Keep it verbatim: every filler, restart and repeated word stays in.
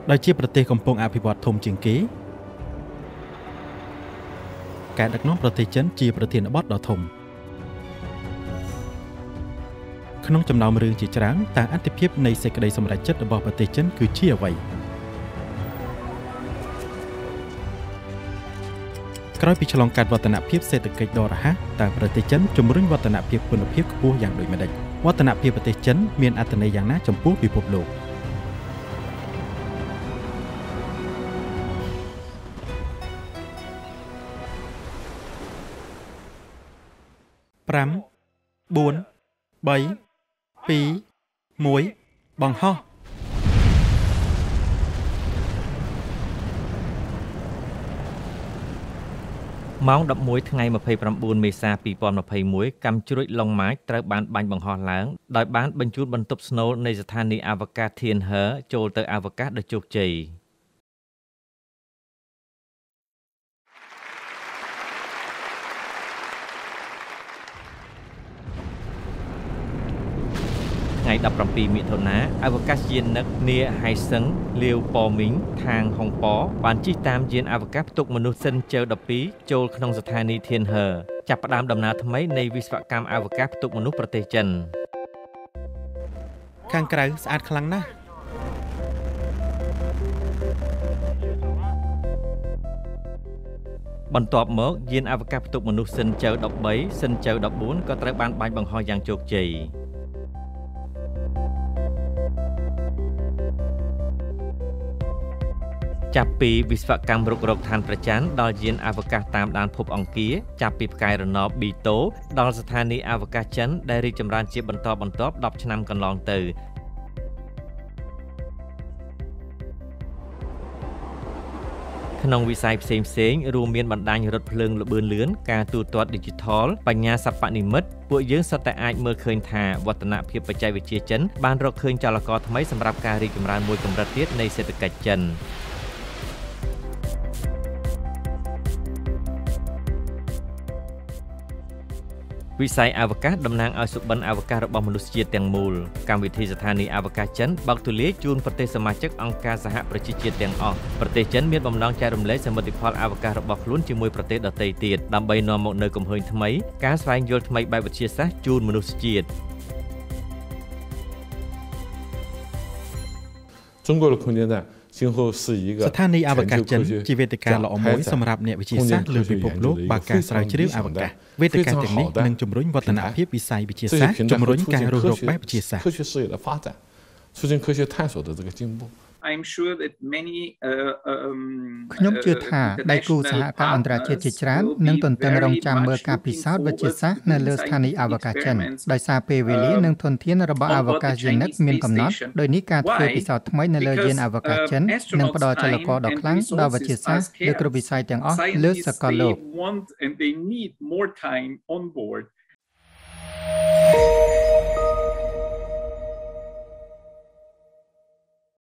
ដោយជាប្រទេសកំពុងអភិវឌ្ឍធំជាងគេការដឹកនាំប្រទេសចិនជាប្រធានបទដ៏ធំក្នុងចំណោមរឿងជាច្រើនតើអត្ថិភាពនៃសេចក្តីសម្រេចចិត្តរបស់ប្រទេសចិនគឺជាអ្វីក្រោយពីឆ្លងកាត់វឌ្ឍនភាពសេដ្ឋកិច្ចដ៏រហ័សតើប្រទេសចិនជំរុញវឌ្ឍនភាពគុណភាពខ្ពស់យ៉ាងដូចម្តេចវឌ្ឍនភាពប្រទេសចិនមានអត្ថន័យយ៉ាងណាចំពោះពិភពលោក5 4 3 2 1បង្ហោះម៉ោង ដប់មួយ ថ្ងៃ ម្ភៃប្រាំបួន មេសា ពីរពាន់ម្ភៃមួយ កាំជ្រួចឡុងម៉ាចត្រូវបានបាញ់បង្ហោះឡើងដោយបានបញ្ជូនបន្ទប់ស្នូលនៃស្ថានីយ៍អវកាស Tianhe ចូលទៅអវកាសដោយជោគជ័យថ្ងៃ ដប់ប្រាំពីរ មិថុនាអវកាសយានិកនាហៃសឹងលាវប៉មីងខាងហុងប៉បានជិះតាមយានអវកាសផ្ទុកមនុស្សសិនជើដប់ពីរចូលក្នុងស្ថានីយ៍ Tianhe ចាប់ផ្ដើមដំណើរថ្មីនៃវិស្វកម្មអវកាសផ្ទុកមនុស្សប្រទេសចិនខាងក្រៅស្អាតខ្លាំងណាស់បន្ទាប់មកយានអវកាសផ្ទុកមនុស្សសិនជើដប់បីសិនជើដប់បួនក៏ត្រូវបានបាញ់បង្ហោះយ៉ាងជោគជ័យចាប់ពីវិស្វកម្មរុករកឋានព្រះច័ន្ទដល់យានអវកាសតាមដានភពអង្គារចាប់ពីផ្កាយរណបប៊ីតូដល់ស្ថានីយ៍អវកាសចិនដែលរីកចម្រើនជាបន្តបន្ទាប់ដប់ឆ្នាំកន្លងទៅក្នុងវិស័យផ្សេងផ្សេងរួមមានបណ្ដាញរថភ្លើងល្បឿនលឿនការទូទាត់ Digital បញ្ញាសិប្បនិម្មិតពួកយើងសុទ្ធតែអាចមើលឃើញថាវឌ្ឍនភាពបច្ចេកវិទ្យាចិនបានរកឃើញចលករថ្មីសម្រាប់ការរីកចម្រើនមួយកម្រិតទៀតនៃសេដ្ឋកិច្ចចិនវិស័យអវកាសតំណាងឲ្យសុបិនអវកាសរបស់មនុស្សជាតិទាំងមូលកម្មវិធីស្ថានីយ៍អវកាសចិនបើកទូលាយជូនប្រទេសសមាជិកអង្គការសហប្រជាជាតិទាំងអស់ប្រទេសចិនមានបំណងចែករំលែកសមិទ្ធផលអវកាសរបស់ខ្លួនជាមួយប្រទេសដទៃទៀតដើម្បីនាំមកនូវកំហុសថ្មីការស្វែងយល់ថ្មីបែបវិទ្យាសាស្ត្រជូនមនុស្សជាតិ中国的空间站今后是一个ស្ថានីយ៍អវកាសចិនជាវេទិកាល្អមួយសម្រាប់អ្នកវិទ្យាសាស្ត្រលើពិភពលោកបើការស្រាវជ្រាវអវកាសវេទិកាទាំងនេះនឹងជំរុញវឌ្ឍនភាពវិស័យវិទ្យាសាស្ត្រជំរុញការរស់រកបែបវិទ្យាសាស្ត្រ科学事业的发展促进科学探索的这个进步 I'm sure that many ខ្ញុំជឿថាដៃគូសហការអន្តរជាតិជាច្រើននឹងទន្ទឹងរង់ចាំមើលការពិសោធន៍វិទ្យាសាស្ត្រនៅលើស្ថានីយ៍អវកាសចិនដោយសារពេលវេលានិងធនធានរបស់អវកាសយានិកមានកំណត់ដោយនេះការធ្វើពិសោធន៍ថ្មីនៅលើយានអវកាសចិននឹងផ្ដល់ចលករដ៏ខ្លាំងដល់វិទ្យាសាស្ត្រលើគ្រប់វិស័យទាំងអស់លើសកលលោក